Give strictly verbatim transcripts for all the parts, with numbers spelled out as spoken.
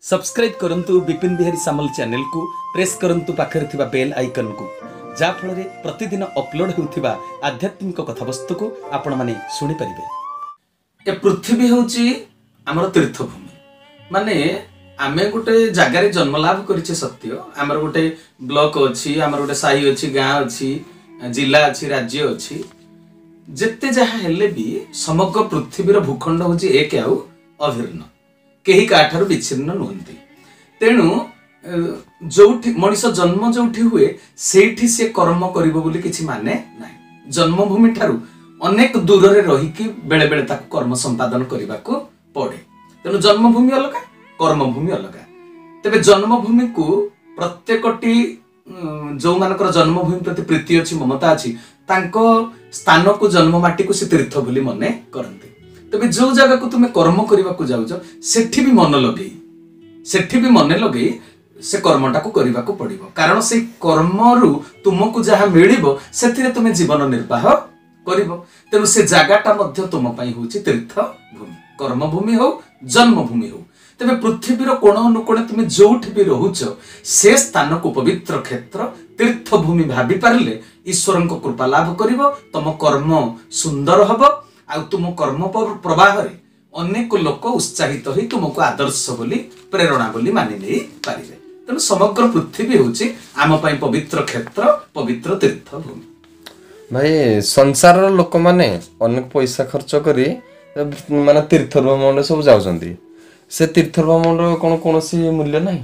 Subscribe करंतु Vipin Bihari Samal channel को press करंतु पाखरे थिबा बेल आइकन को जा फल प्रतिदिन अपलोड होउथिबा आध्यात्मिक कथावस्तु को आपण माने सुनि परिबे। ए पृथ्वी होउची हमर तीर्थभूमि माने आमे गोटे जगार जन्म लाभ करिचे सत्य। आमर गोटे ब्लॉक अच्छी, आमर गोटे साही अच्छी, गाँ अच्छी, जिला अच्छी, राज्य अच्छी, जेते जहा हेले भी समग्र पृथ्वीर भूखंड होची एक आउ अभिन्न, केही काठारु विच्छिन्न नुहंती। तेणु जो मनीष जन्म जोठी हुए सेठी से कर्म करिबो बोली किछि माने नाही। जन्मभूमि ठारू अनेक दूर रे रही कि बेले बेले ताकू कर्म संपादन करिबाकू पड़े। तेणु जन्मभूमि अलगा, कर्मभूमि अलगा। तेबे जन्मभूमि को प्रत्येकटी जो मानकर जन्मभूमि प्रति प्रीति अछि, ममता अछि, तांको स्थान को जन्म माटी को से तीर्थ बोली मने करंती। तबे जो जगह को तुमे कर्म करबा को जाउछ सेठी भी मन लगेई सेठी भी मन लगेई से कर्मटा को करबा को पड़िबो। कारण से कर्मरु तुमको जहा मिलिबो सेथिरे तुमे जीवन निर्वाह करिबो। तेनु से जगाटा मध्य तुम पई होची तीर्थ भूमि, कर्म भूमि हो, जन्म भूमि हो। तबे पृथ्वीर कोण अनुकोण तुमे जोठी भी रहुछ से स्थान को पवित्र क्षेत्र तीर्थ भूमि भाबी पारले ईश्वर को कृपा लाभ करिबो। तुम कर्म सुंदर हबो आ तुम कर्म प्रवाह रे अनेक लोक उत्साहित होई तुमको आदर्श बोली प्रेरणा बोली मानि नै पारिबे। तेणु समग्र पृथ्वी होची आम पई पवित्र क्षेत्र, पवित्र तीर्थ भूमि। भाई संसार लोक माने अनेक पैसा खर्च करी माने तीर्थ भ्रमण सब जाउछंती, से तीर्थ भ्रमण कोन कोनोसी मूल्य नाही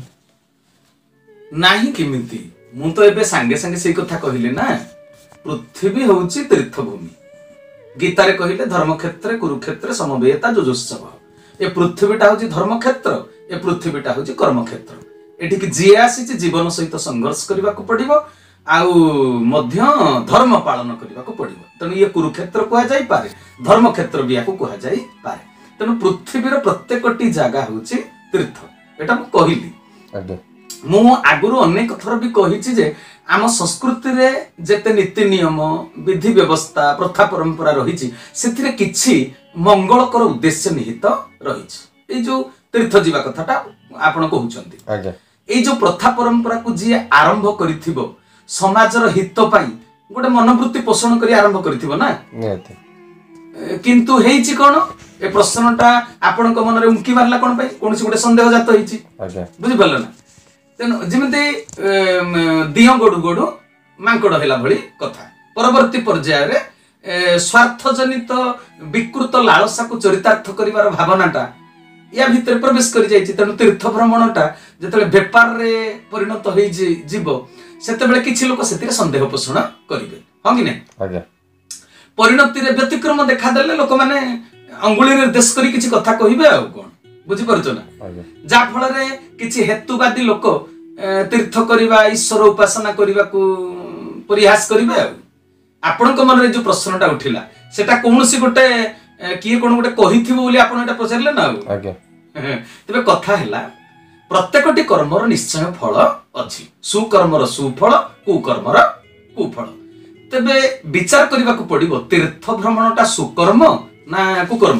नाही किमिति मु तो एबे संगे संगे सेई कथा कहिले ना। पृथ्वी होची तीर्थ भूमि। गीता रे कहिले धर्म क्षेत्र कुरुक्षेत्र समवेता जुजुत्सव। ए पृथ्वीटा होची धर्म क्षेत्र, ए पृथ्वीटा होची कर्म क्षेत्र। एठी कि जे आसी जीवन सहित संघर्ष करबा को पड़िबो आउ मध्य धर्म पालन करबा को पड़िबो। तनु ये कुरुक्षेत्र कुआ जाई पारे, धर्म क्षेत्र भी याको कुआ जाई पारे। तनु पृथ्वीर प्रत्येकटी जागा होची तीर्थ। एटा मु कहिली। आगे मु आगुरु अनेक थर भी कहिछि जे आम संस्कृति रे जेते नीति नियम, विधि व्यवस्था, प्रथा परंपरा रहिछि सेथिरे किछि मंगलकर उद्देश्य निहित रहिछि। ए जो तीर्थ जीवा कथाटा आपण कहउछंती, आगे ए जो प्रथा परंपरा को जी आरंभ करिथिबो समाजर हित पई गोटे मनोवृत्ति पोषण करी आरंभ करिथिबो ना। नियति किंतु हेइछि कोन ए प्रश्नटा आपण को मन रे उंकी मारला कोन पई कोनसी गोटे संदेह जात होइछि। आगे बुझि परला ना। तेणु जिमिति दिह गोडु गोडु मांकड़ हेला भली कथा। परवर्ती पर्याय रे स्वार्थ जनित विकृत लालसा को चरितार्थ करिवार भावनाटा या भीतर प्रवेश करि जाइछि। तेणु तीर्थ भ्रमणटा जेतले व्यापार रे परिणत होई जीवो सेतेबेले किछि लोक सेतिरे संदेह पोषण करिवे, हां कि नै। आगे परिणति रे व्यतिक्रम देखा देले लोक माने अंगुली निर्देश करी किछि कथा कहिबे आ कोन बुझि परछो ना। आगे जा फल रे किछि हेतुवादी लोक तीर्थ करिबा, ईश्वर उपासना करिबा को परिहास करिबे। आपण को मन रे जो प्रश्नटा उठिला सेटा कोनसी गोटे किए कोन गोटे कहिथिबो बोली आपण एटा पछरले ना। आगे तबे कथा हैला प्रत्येकटी कर्मर निश्चय फल अछि। सुकर्मर सुफल, कुकर्मर कुफल। तबे विचार करिबा को पड़िबो तीर्थ भ्रमणटा सुकर्म ना कुकर्म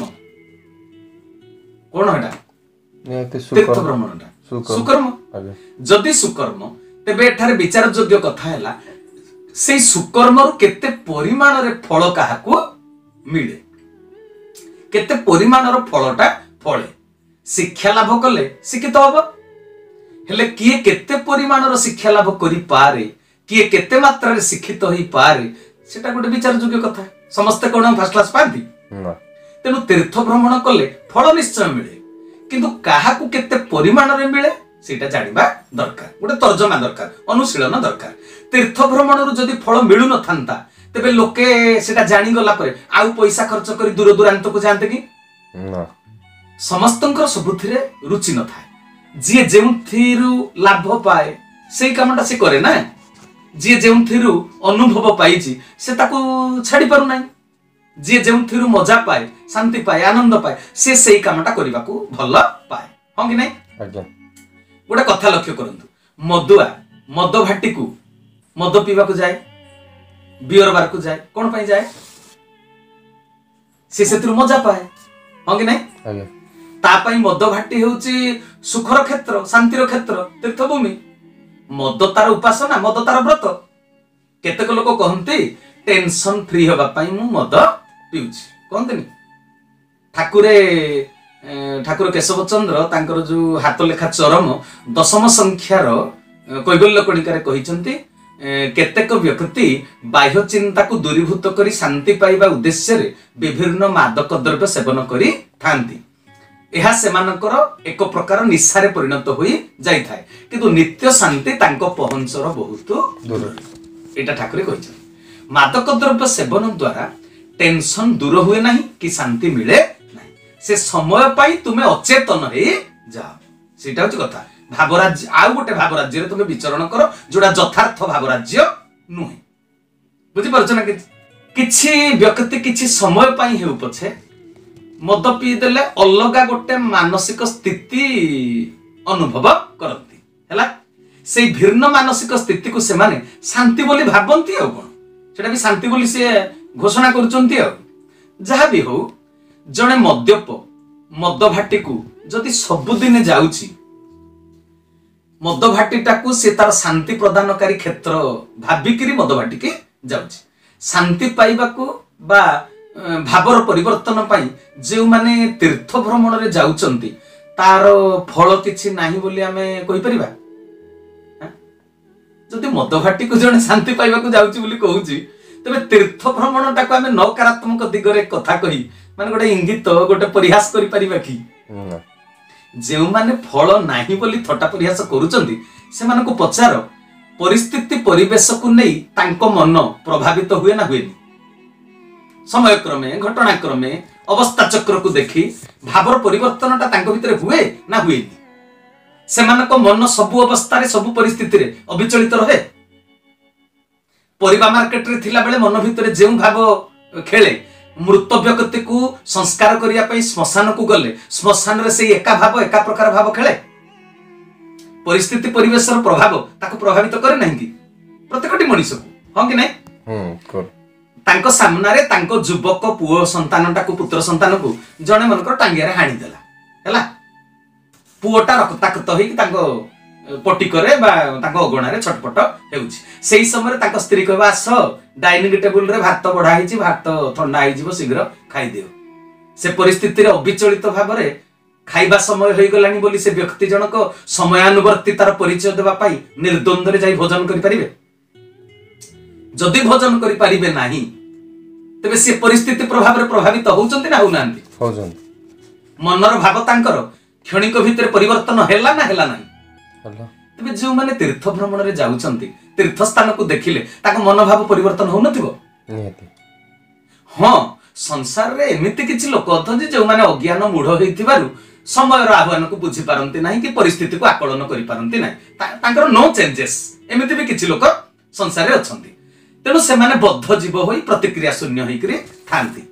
कोन हेटा। नियति तीर्थ सुकर्म भ्रमणटा सुकर्म। सुकर्म। आगे जदि सुकर्म तेबे एठारे विचार योग्य कथा हैला से सुकर्मर केते परिमाण रे फल काहाकू मिले, केते परिमाणर फलटा फळे। शिक्षा लाभ कले शिक्षित हबो, हेले किए केते परिमाणर शिक्षा लाभ करि पारे, किए केते मात्रा रे शिक्षित होई पारे, सेटा गोटे विचार योग्य कथा। समस्त कोन फर्स्ट क्लास पांती ना। तेनु तीर्थ भ्रमण कले फल निश्चय मिले, किंतु काहाकू केते परिमाण रे मिले सेटा जानिबा दरकार, गोटे तर्जमा दरकार, अनुशीलन दरकार। तीर्थ भ्रमण रु जदि फल मिलु न थांता तेबे लोके सेटा जानि गला परे आउ पैसा खर्च करी दूर दूरांत को जानते कि ना। समस्तंकर सबुथिरे रुचि न थाए। जे जेउथिरु लाभ पाए सेई कामटा से करे ना। जे जेउथिरु अनुभव पाइछि से ताकू छाडी पारु नाही। जे जेउथिरु मजा पाए, शांति पाए, आनंद पाए से सेई कामटा करिबा को भल पाए, हां कि नाही। आगे गोटे कथा लक्ष्य करंतु, मदुआ मद भाटी को मद पीवा को जाए, बियर बार को जाए, कोन पई जाए से सेतिरु मजा पाए, हां कि नाही। आगे तापाई मद घाटी होची सुखर क्षेत्र शांतिर क्षेत्र तीर्थभूमि मद तार उपासना मद तार व्रत केतेक लोक कहते टेंशन फ्री होगा पाई मु मद पिउची कहते ठाकुरे ठाकुर केशव चंद्र तांकर जो हाथ लेखा चरम दशम संख्यार कैबल्य कणिकार कहिसंती केतेक व्यक्ति बाह्य चिंता को दूरीभूत करी शांति पाइबा उद्देश्य रे विभिन्न मादक द्रव्य सेवन करी थांती यह सेमानकर एक प्रकार निशारे परिणत होई जाई थाए किंतु नित्य शांति तांको पहुंचर बहुत दूर एटा ठाकुरे कहिसंती मादक द्रव्य सेवन द्वारा टेंशन दूर हुए नहीं कि शांति मिले नहीं से समय पाई तुमे अचेतन हे जाओ सेटा होची कथा भावराज्य आउ गोटे भावराज्य रे तुमे विचरण करो जोड़ा यथार्थ भावराज्य नुहे बुझी परछ ना किछि व्यक्ति किछि समय पाई हेउ पछे मद पी देले अलगा गोटे मानसिक स्थिति अनुभव करती हैला से भिन्न मानसिक स्थिति को से माने शांति बोली भाबंती आ कोन सेटा भी शांति बोली से घोषणा करुचंती आ जहा भी हो जणे मद्यप मद भाटी को जदि सबुदिन जाउची मद भाटीटा को से तार शांति प्रदानकारी क्षेत्र भाबिकिरी मद भाटी के जाउची शांति पाइबा को बा भावर परिवर्तन पाई जे माने तीर्थ भ्रमण रे जाउचंती तार फल किछि नाही बोली आमे कहि परिबा जदि मद भाटी को जणे शांति पाइबा को जाउची बोली कहूची तबे तीर्थ भ्रमणटा को आमे नकारात्मक दिगरे कथा कही माने गोटे इंगित गोटे परिहास करि परिबा की जे माने फल नाही बोली थटा परिहास करूचंती से माने को पचार परिस्थिति परिवेश को नहीं तांको मन प्रभावित हुए ना हुएनी समय क्रमे घटना क्रमे अवस्था चक्र को देखी भावर परिवर्तनटा तांको भितरे हुए ना हुएनी सेमानको मन सबु अवस्था रे सबु परिस्थिति रे अविचलित रहे परिबा मार्केट रे थिला बेले मन भितरे जेउ भाव खेले मृत व्यक्ति को संस्कार करिया पई श्मशान को गले श्मशान रे से एका भाव एका प्रकार भाव खेले परिस्थिति परिवेश रो प्रभाव ताको प्रभावित करे नहीं कि प्रत्येकटी मनुष्य को हां कि नहीं हम कर तांको सामना रे तांको युवक पुओ संतानटा को पुत्र संतान को जणे मनकर टांगिया रे हाणी देला हैला पुओटा रक्ताक्त होई कि तांको पटी करे बा तांको अगणा रे छटपट हेउची सेही समय तांको स्त्री कहबा आस डाइनिंग टेबल रे भात बढा हिची भात ठंडा हिई जीवो शीघ्र खाइ दियो से परिस्थिति रे अविचलित भाव रे खाइबा समय होई गलानी बोली से व्यक्ति जनक समयानुवर्ती तार परिचय देबा पाई निर्द्वंद रे जाई भोजन करि परिबे जदि भोजन करि परिबे नाही तबे से परिस्थिति प्रभाव रे प्रभावित होउचंती ना होउनांती होउचंती मनर भाव तांकर क्षणिक भितर परिवर्तन हैला ना हैला नाही हैला तबे जो माने तीर्थ भ्रमण रे जाउचंती तीर्थ स्थान को देखिले ताको मनोभाव परिवर्तन हो नथिबो नियति हां संसार रे एमिति किछि लोक अथन जे माने अज्ञान मूढ़ हेतिबारु समय रो आह्वान को बुझी पारंती नाही कि परिस्थिति को आकलन करि पारंती नाही तांकर नो चेंजेस एमिति भी किछि लोक संसार रे अछंती तेणु से माने बद्ध जीव होई प्रतिक्रिया शून्य होई करी थांती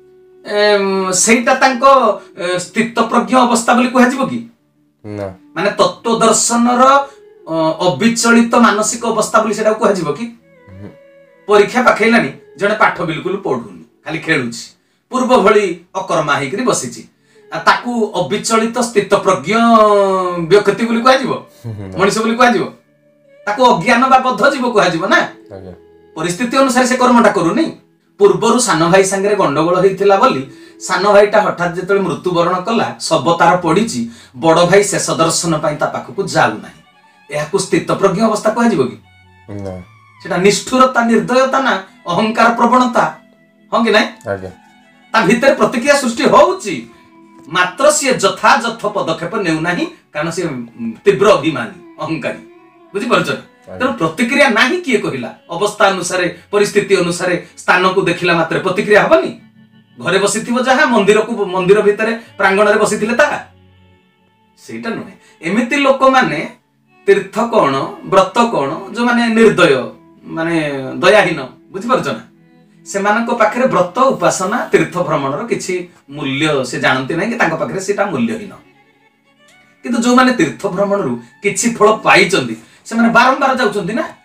सेटा तांको स्थित प्रज्ञ अवस्था बोली कहै जिवो कि ना माने तत्व दर्शन रो अविचलित मानसिक अवस्था बोली सेटा कहै जिवो कि परीक्षा पाखैलानी जने पाठ बिल्कुल पढुनी खाली खेलुची पूर्व भली अकर्मा हेकरी बसिची ताकू अविचलित स्थित प्रज्ञ व्यक्ति बोली कहै जिवो मनुष्य बोली कहै जिवो ताकू अज्ञान बा बद्ध जीव कहै जिवो ना परिस्थिति अनुसार से कर्मटा करूनी पूर्वरु सान भाई संगे गंडगोल होइथिला बोली सान भाईटा हठात जेतले मृत्युवरण कला सब तार पड़ीची बड़ भाई शेष दर्शन पाई ता पाखकु जाउ नाही एहाकु स्थित प्रज्ञ अवस्था कहै जिवो कि ना सेटा निष्ठुरता निर्दयता ना अहंकार प्रवणता हां कि नाही आगे ता भीतर प्रतिक्रिया सृष्टि होउची मात्र से यथा यथ पदक्षेप नेउ नाही कारण से तीव्र अभिमानी अहंकारी बुझी परछ तेणु प्रतिक्रिया नाही किए कहिला अवस्था अनुसार परिस्थिति अनुसार स्थान को देखिला मात्र प्रतिक्रिया हबनी घरे बसिथिबो जहा मंदिर को मंदिर भितरे प्रांगण रे बसिथिले ता सेटा नहे एमिति लोक माने तीर्थ कोण व्रत कोण जो माने निर्दय माने दयाहीन बुझी परछ ना सेमानक पाखरे व्रत उपासना तीर्थ भ्रमण रो किछि मूल्य से जानते नाही कि तांको पाखरे सेटा मूल्यहीन किंतु जो माने तीर्थ भ्रमण रु किछि फल पाइचंदी से माने बारंबार जाउचंदी ना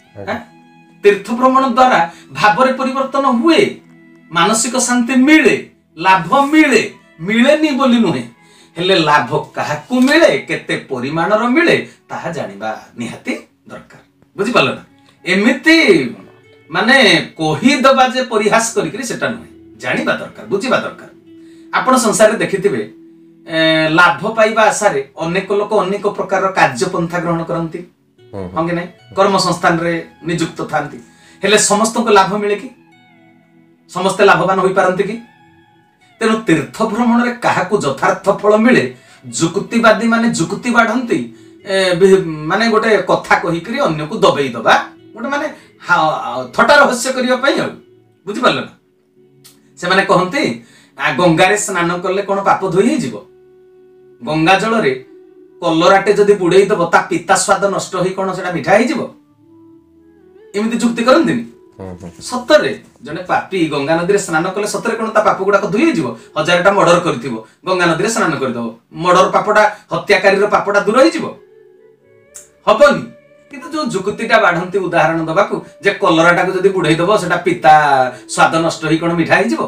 तीर्थ भ्रमण द्वारा भावरे परिवर्तन हुए मानसिक शांति मिले लाभ मिले मिलेनी बोली नुहे हेले लाभ काहाकू मिले केते परिमाणर मिले ताहा जानिबा निहाती दरकार बुझी पालो ना एमिति माने कही दबा जे परिहास करिकरी सेटा नुहे जानिबा दरकार बुझिबा दरकार आपण संसार देखिथिबे लाभ पाइबा आशारे अनेक लोक अनेक प्रकार कार्यपंथा ग्रहण करती हाँ कि नहीं कर्म संस्थान रे नियुक्त थांती हेले समस्त को लाभ मिले कि समस्ते लाभवान होई पारंती कि तेणु तीर्थ भ्रमण रे काहाकू यथार्थ फल मिले जुक्तिवादी माने जुक्ति बाढ़ती माने गोटे कथा कहिकरी अन्य को दबेई दबा गोटे माने थटा रहस्य करिया पई बुझि पारल ना से माने कहंती गंगारे स्नान कले कोन पाप धोई हे जीवो गंगा जल रे कलराटे जदि बुड़ेई दब ता पिता स्वाद नष्ट होई कोन सेटा मिठा हे जीवो एमिति जुक्ति करंतिनी सतरे जने पापी गंगा नदी रे स्नान कले सतरे कोन ता पाप गुडा को धोई हे जीवो हजारटा मर्डर करथिबो गंगा नदी रे स्नान कर दबो मर्डर पापटा हत्याकारी रो पापटा दूर हे जीवो हबनी किंतु जो जुक्तिटा बाढंती उदाहरण दबाकू जे कलराटा को जदि बुड़ेई दबो सेटा पिता स्वाद नष्ट होई कोन मिठा हे जीवो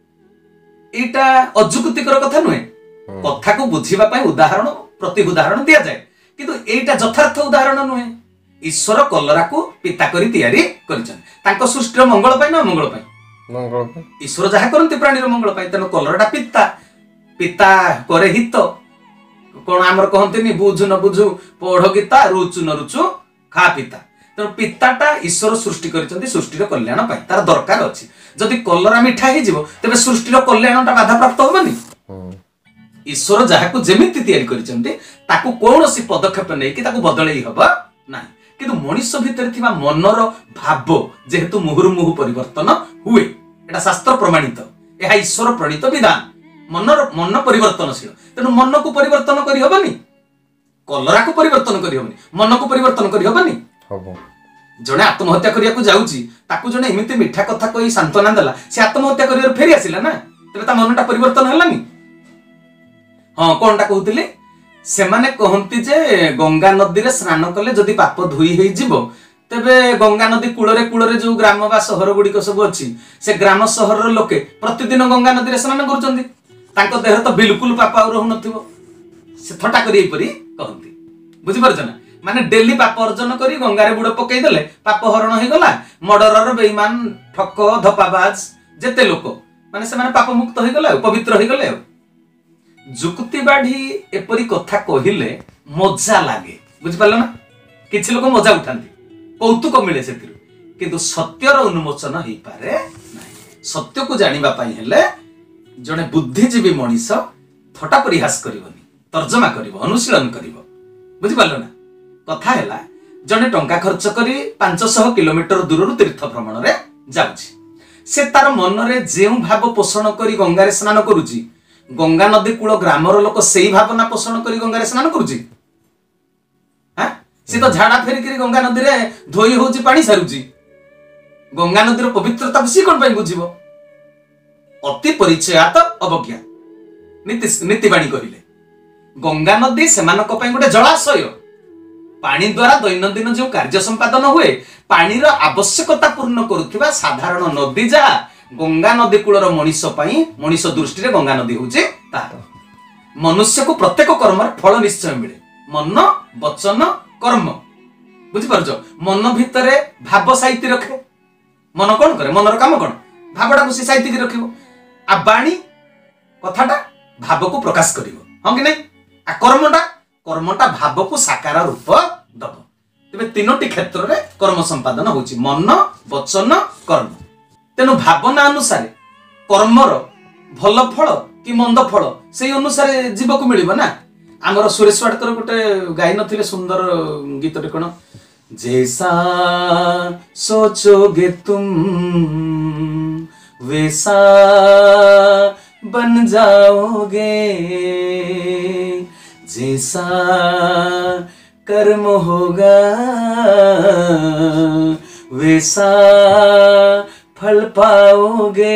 एटा अजुक्तिकर कथा नुहे कथा को बुझीबा पई उदाहरण प्रति उदाहरण दिया जाए किंतु एटा यथार्थ उदाहरण नुहे ईश्वर कलरा को पिता करी तैयारी करिछन तांको सृष्टिर मंगल पई ना मंगल पई मंगल पई ईश्वर जहा करंती प्राणीर मंगल पई तनो कलराटा पिता पिता करे हित कोन हमर कहंतिनी बुझु न बुझु पढ़ गीता रुचु न रुचु खा पिता तेणु पिताटा ईश्वर सृष्टि करिसंती सृष्टिर कल्याण पाई तार दरकार अछि जदि कलरा मिठा हे जीवो तबे सृष्टिर कल्याणटा बाधा प्राप्त होबनी ईश्वर जहाकू जेमिति तैयारी करिसंती ताकू कोनोसी पदक्षेप नै कि ताकू बदलै हबा नै किंतु मनुष्य भितर थिबा मनर भाव जेहेतु मुहुर मुहु परिवर्तन हुए एटा शास्त्र प्रमाणित एहा ईश्वर प्रणीत विधान मनर मन परिवर्तनशील तेणु मन को परिवर्तन करि हबनी कलरा को परिवर्तन करि हबनी मन को परिवर्तन करि हबनी हबो जने आत्महत्या करिया को जाउची ताकू जने एमिति मिठा कथा कहि सांत्वना देला से आत्महत्या करियर फेरि आसिला ना तबे ता मनटा परिवर्तन हलानी हां कोनटा कहउतिले से माने कहंती जे गंगा नदी रे स्नान कले जदि पाप धोई हे जीवो तबे गंगा नदी कूलरे कूलरे जो ग्राम बा शहर गुडी को सब अछि से ग्राम शहर रो लोके प्रतिदिन गंगा नदी रे स्नान करचंदी तांको देह तो बिल्कुल पाप आ रहु नथिबो से थटा करी परी कहंती बुझि परछ ना माने डेली पाप अर्जन करी गंगारे बुड़ पकई देले पाप हरण हे गला मर्डरर बेईमान ठक धपाबाज जेते लोक माने से माने पाप मुक्त हे गला पवित्र हे गले जुक्ति बाढ़ी एपरी कथा कहिले मजा लागे बुझि पारल ना किछि लोक मजा उठांती कौतुक मिले सेतिरु किंतु सत्यर उन्मोचन हेई पारे नाही सत्य को जानिबा पई हेले जने बुद्धिजीवी मनीष थटा परिहास करिवनी तर्जमा करिवो अनुशीलन करिवो बुझि पारल ना कथा हैला जने टंका खर्च करी पांच सौ किलोमीटर दूर तीर्थ भ्रमण रे जाउची से तार मन रे जेउ भाव पोषण करी गंगारे स्नान करूची गंगा नदी कूल ग्रामर लोक सेही भावना पोषण करी गंगारे स्नान करूची हां से तो झाड़ा फेरी करी गंगा नदी रे धोई होची पानी सारुची गंगा नदी रो पवित्रता को सी कोन पई बुझिबो अति परिचयात अवज्ञा नीति नीतिबाणी कहिले गंगा नदी सेमानक पई गोटे जलाशय पानी द्वारा दैनंदिन जो कार्य संपादन हुए पानी रो आवश्यकता पूर्ण करुथिबा साधारण नदी जा गंगा नदी कूलर मनीष पई मनीष दृष्टि रे गंगा नदी होचे ता मनुष्य को प्रत्येक कर्म फल निश्चय मिले मन वचन कर्म बुझि परजो मन भितरे भाव साहित्य रखे मन कोन करे मनर काम कोन भावटा को से साहित्य के रखिबो आ बाणी कथाटा भाव को प्रकाश करिवो हां कि नै आ कर्मटा कर्मटा भाव को साकार रूप दब तबे तीनोटी क्षेत्र रे कर्म संपादन होची मन वचन कर्म तेनु भावना अनुसार कर्मर भल फल कि मंद फल से अनुसार जीव को मिलिबो ना आमर सुरेश वाडकर गोटे गाई नथिले सुंदर गीतटे कोन जैसा सोचोगे तुम वैसा बन जाओगे जैसा कर्म होगा वैसा फल पाओगे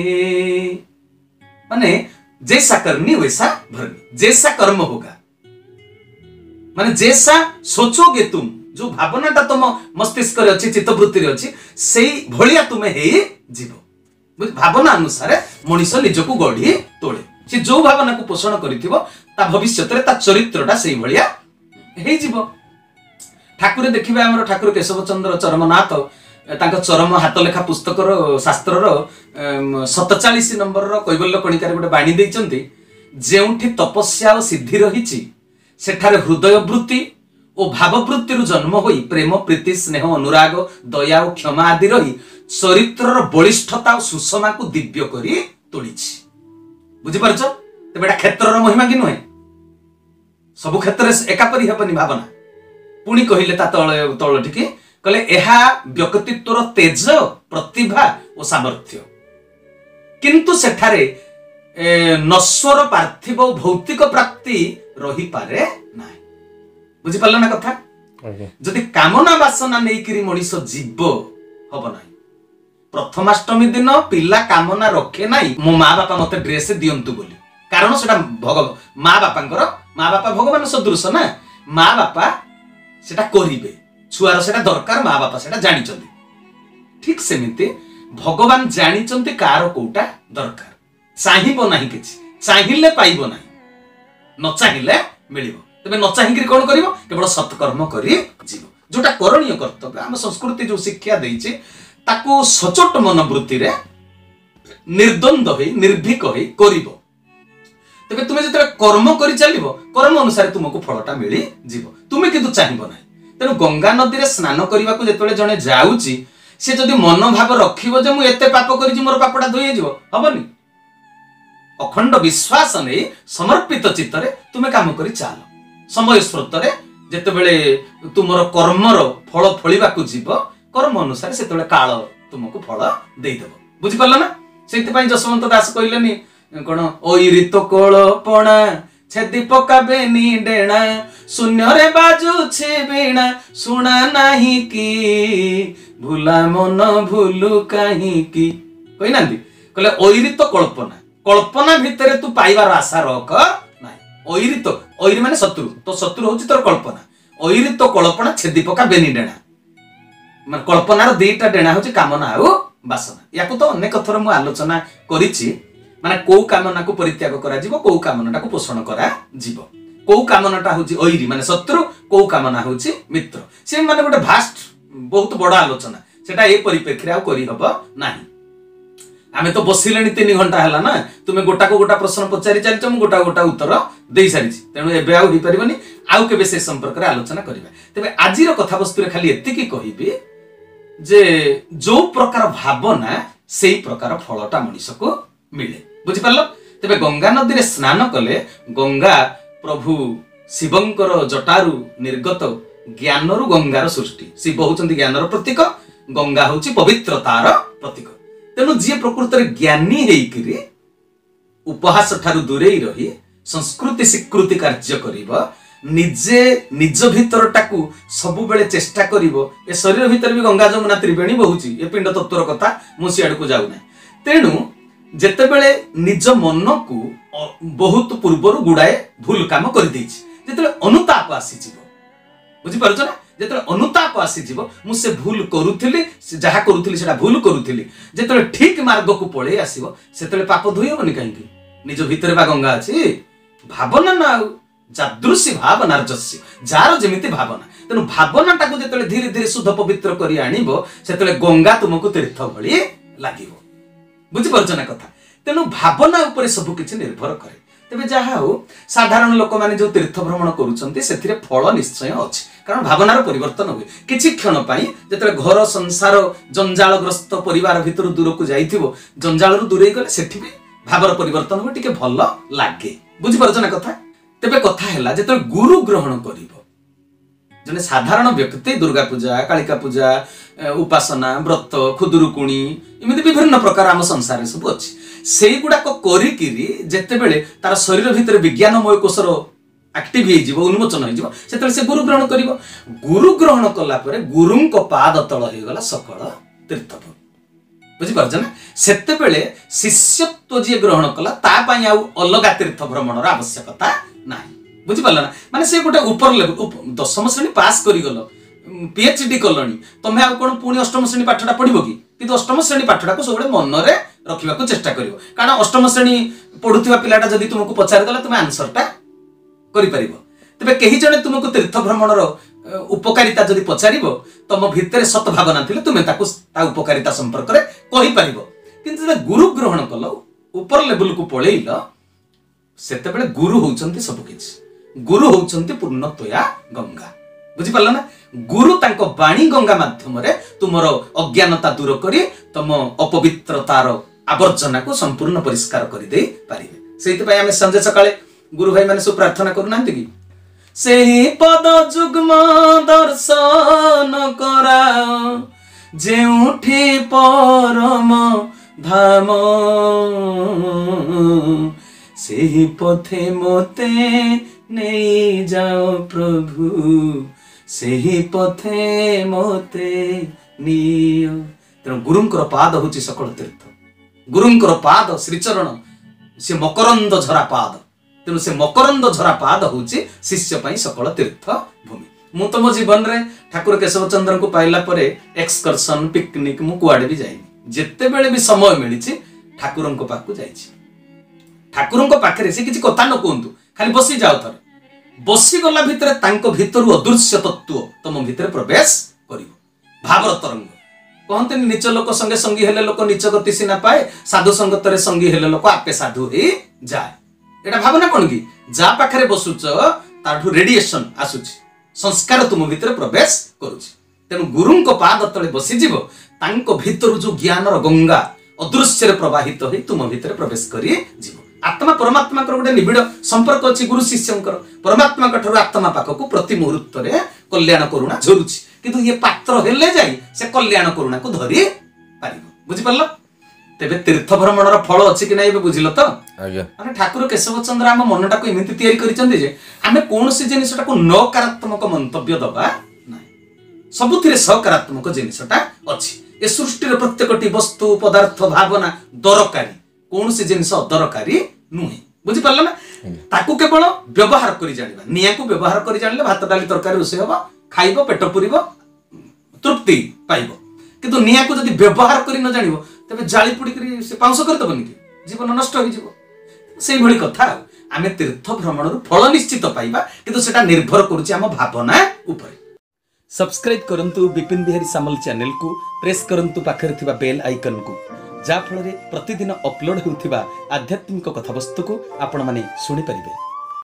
माने जैसा करनी वैसा भरनी जैसा कर्म होगा माने जैसा सोचोगे तुम जो भावनाटा तुम मस्तिष्क रे अछि चित्तवृत्ति रे अछि सेही भलिया तुमे हे जीव भावना अनुसार मनीष निजको गढ़ी तोले से जो भावना को पोषण करिथिबो ता भविष्य ता चरित्रटा से भलिया हे जीव ठाकुर देखिबे हमर ठाकुर केशव चंद्र चरमनाथ तांका चरम हाथ लेखा पुस्तकर शास्त्रर सतचालीस नंबर कैवल्य कणिकार गोटे बाणी देइचंती जेउठी तपस्या और सिद्धि रहिछि सेठारे हृदय वृत्ति और भाववृत्ति जन्म होई प्रेम प्रीति स्नेह अनुराग दया और क्षमा आदि रही चरित्रर बलिष्ठता और सुषमा को दिव्य करी तोलिछि बुझि पारछ तेबे एटा क्षेत्रर महिमा कि नुहे सब क्षेत्र एकापरि हेबनी भावना पुणी कहिले ता तळ तळ ठीक कहले एहा व्यक्तित्वर तेज प्रतिभा और सामर्थ्य किंतु सेठारे नश्वर पार्थिव भौतिक प्राप्ति रही पारे ना बुझी पारल ना कथा जदि कामना वासना नेइकिरी मनीष जीव हब ना प्रथमाष्टमी दिन पिला कामना रखे ना मो माँ बापा मते ड्रेस दियंतु बोली कारण सेटा भगव माँ बापांकर माँ बापा भगवान सदृश ना माँ बापा सेटा करिवे छुआर सेटा दरकार माँ बापा सेटा जानिचंती ठीक सेमिति भगवान जानिचंती कार कोटा दरकार चाहिबो नाही किछि चाहिले पाइबो नाही न चाहिले मिलिबो तबे न चाहिकरी कोन करिवो केवल सत्कर्म करी जीवो जोटा करणीय कर्तव्य हम संस्कृति जो शिक्षा देइछि ताको सचोट मनोवृत्ति रे निर्द्वंद होई निर्भीक होई करिवो तबे तुमे जते कर्म करी चलिबो कर्म अनुसार तुमको फलटा मिली जीवो तुमे किंतु चाहिबो नाही तेनु गंगा नदी रे स्नान करबा को जतले जने जाउची से जदि मनोभाव रखिबो जे मु एते पाप करिछि मोर पापटा धोई जीवो हबनी अखंड विश्वास नहीं समर्पित चित्तरे तुमे काम करी चाल समय स्रोत रे जेते बेले तुमर कर्मर फल फलिबा को जीव कर्म अनुसार सेते काल तुमको फल देई देबो बुझि पारला ना सेति पई जसवंत दास कहिलेनी कोन ओई ऋत कोळपणा छेदी पकाबे नी डेणा शून्य रे बाजू छे बीणा सुना नाही की भूला मन भूलु काहे की कहि नांदी कहले ओई ऋत कल्पना कल्पना भितर तू पाइबार आशा रख नाही ओइरित ओइरि माने शत्रु तो शत्रु होची तोर कल्पना ओइरित कल्पना छेदी पका बेनी डेणा माने कल्पनार दुईटा डेणा होची कामना आ वासना याको तो अनेक थर मु आलोचना करिछि माने को कामना को परित्याग करा जीवो को कामनाटा को पोषण करा जीवो को कामनाटा होची ओइरि माने शत्रु को कामना होची मित्र से माने गोटे भास्ट बहुत बड़ा आलोचना सेटा ए परिप्रेक्षी आ करि हबो नाही आमे तो बसिलेनी तीन घंटा हला ना तुमे गोटा को गोटा प्रश्न पचारि चलछ मु गोटा गोटा उत्तर देई सारिछि तेनु एबे आउ हि परिबनी आउ केबे से संपर्क रे आलोचना करिबा तबे आजिर कथा वस्तु रे खाली एति की कहिबे जे जो प्रकार भावना सेई प्रकार फलटा मनीष को मिले बुझि पारलो तबे गंगा नदी रे स्नान कले गंगा प्रभु शिवंकर जटारु निर्गत ज्ञानरु गंगार सृष्टि शिव होचंती ज्ञानर प्रतीक गंगा होची पवित्रतार प्रतीक तेणु जी प्रकृत ज्ञानी हेकि उपहास ठारू दूरे रही संस्कृति स्वीकृति कार्य करिबो निजे निज भितरटाकू सब बेले चेष्टा करिबो ए शरीर भितर भी गंगा जमुना त्रिवेणी बहुची ए पिंड तत्वर कथा मु सियाड को जाउ नै तेणु जेते बेले निज मन को बहुत पूर्वर गुडाए भूल काम कर देछि जेते अनुताप आसी जिवो बुझि पारछ ना जेते अनुताप आसी जिवो मु से भूल करूथिली जहा करूथिली सेटा भूल करूथिली जेते ठीक मार्ग को पळे आसीबो सेते पाप धोई होबनी काहेकि निज भितर बा गंगा अछि भावना ना जादृशी भावना जस्य जार जेमिति भावना तेनु भावनाटा को जेते धीरे धीरे शुद्ध पवित्र करी आनिबो सेते गंगा तुमको तीर्थ भଳି लागिबो बुझि परछ ना कथा तेनु भावना ऊपर सब किछ निर्भर करे तबे जहा हो साधारण लोक माने जो तीर्थ भ्रमण करूछंती सेथिरे फल निश्चय अछि कारण भावनार परिवर्तन होय किछि क्षण पई जेते घर संसार जंजालग्रस्त परिवार भितर दूर को जाइथिबो जंजाल रु दूरे गले सेठी भी भावर परिवर्तन हो टिके भल लागे बुझि परछ ना कथा तेबे कथा हैला जेते गुरु ग्रहण करिवो जने साधारण व्यक्ति दुर्गा पूजा कालिका पूजा उपासना व्रत खुदुरुकुणी इमिति विभिन्न प्रकार आम संसार सब अछि सेई गुडा को करी किरी जेते बेले तार शरीर भितर विज्ञानमय कोशर एक्टिव हे जिवो उन्मोचन हे जिवो सेते से गुरु ग्रहण करिवो गुरु ग्रहण कला परे गुरुन को पाद तळ हे गला सकल तीर्थ बुझि परछ ना सेते बेले शिष्यत्व जे ग्रहण कला ता पई आ अलगा तीर्थ भ्रमणर आवश्यकता नाही बुझि पारला ना माने से गोटे ऊपर लेवल दशम श्रेणी पास करी गलो पीएचडी कलणी तमे आ कोन पुणी अष्टम श्रेणी पाठटा पढिबो कि किंतु अष्टम श्रेणी पाठटा को सबले मन रे रखिबा को चेष्टा करिवो कारण अष्टम श्रेणी पढुथिबा पिलाटा जदी तुमको पचार दला तुमे आंसरटा करि परिबो तबे केही जणे तुमको तीर्थ भ्रमणर उपकारिता जदि पचारिबो तम भितर सत भावना थिले तुमे ताकू ता उपकारिता संपर्क रे कहि परिबो किंतु जदि गुरु ग्रहण कलो ऊपर लेवल को पळेइल सेते बेले गुरु होउचंती सब किछि गुरु होउचंती पूर्णतया गंगा बुझि पारला ना गुरु तांको वाणी गंगा माध्यम रे तुमरो अज्ञानता दूर करी तम अपवित्रतार आवर्जना को संपूर्ण परिष्कार करि दे पारिबे सेति पय हमें संजय सकाळे गुरु भाई माने सब प्रार्थना करू नांती कि सेही पद जुग्म दर्शन करा जेउठी परम धाम सेही पथे मोते नहीं जाओ प्रभु सेही पथे मोते नियो तेणु गुरुंकर पाद होची सकल तीर्थ गुरुंकर पाद श्रीचरण से मकरंद झरा पाद तेणु से मकरंद झरा पाद होची शिष्य पाई सकल तीर्थ भूमि मु तो मो जीवन रे ठाकुर केशव चंद्र को पाइला परे एक्सकर्शन पिकनिक मु कुआडे भी जाइनी जेते बेले भी समय मिलिछि ठाकुरन को पाखु जाइछि ठाकुरन को पाखरे से किछि कथा न कोंतु खाली बसी जाओ थरे बसी गला भितरे तांको भितरु अदृश्य तत्व तम भितरे प्रवेश करिवो भावर तरंग कहते नीच लोक संगे संगी हेले लोक नीच गति सिना पाए साधु संगत रे संगी हेले लोक आपे साधु हे जाए एटा भावना कोन की जा पाखरे बसुच ताठु रेडिएशन आसुची संस्कार तुम भितर प्रवेश करूची तेणु गुरुंको पाद तले बसी जीवो तांको भितरु जो ज्ञानर गंगा अदृश्य रे प्रवाहित होई तुम भितर प्रवेश करी जीवो आत्मा परमात्मा कर गोटे निबिड़ संपर्क अछि गुरु शिष्यंकर परमात्मा कठर आत्मा पाखकु प्रति मुहूर्त रे कल्याण करुणा झरुची किंतु ये पात्र हेले जाई से कल्याण करुणा को धरि पारिबो बुझि परलो तेबे तीर्थ भ्रमणर फल अछि कि नै बे बुझिलो त आज्ञा माने ठाकुर केशव चंद्र हम मनटा को एमिति तयारी करिसंती जे आमे कोनसी जिनिसटा को नकारात्मक मंतव्य दबा नै सबुथिरे सकारात्मक जिनिसटा अछि ए सृष्टि रे प्रत्येकटी वस्तु पदार्थ भावना दरकारी कोनसी जिनिस दरकारी नुहे बुझि परला ना ताकू केवल व्यवहार करि जानिबा निया को व्यवहार करि जानिले भात डाली तरकारी रोसे होबा खाइबो पेट पुरिबो तृप्ति पाइबो किंतु निया को जदि व्यवहार करि न जानिबो तबे जाली पुडी करी से पाउस कर दबनी कि जीवन नष्ट होई जीवो सेही भली कथा आमे तीर्थ भ्रमण रु फल निश्चित पाइबा किंतु सेटा निर्भर करूची हम भावना ऊपर सब्सक्राइब करंतु विपिन बिहारी सामल चैनल को प्रेस करंतु पाखरे थिबा बेल आइकन को जा फल रे प्रतिदिन अपलोड होउथिबा आध्यात्मिक कथावस्तु को आपण माने सुनि परिबे।